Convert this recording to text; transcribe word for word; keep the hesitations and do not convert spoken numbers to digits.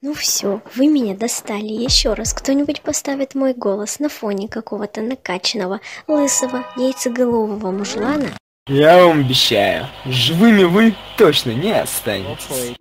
Ну все, вы меня достали. Еще раз кто-нибудь поставит мой голос на фоне какого-то накачанного, лысого, яйцеголового мужлана. Я вам обещаю, живыми вы точно не останетесь.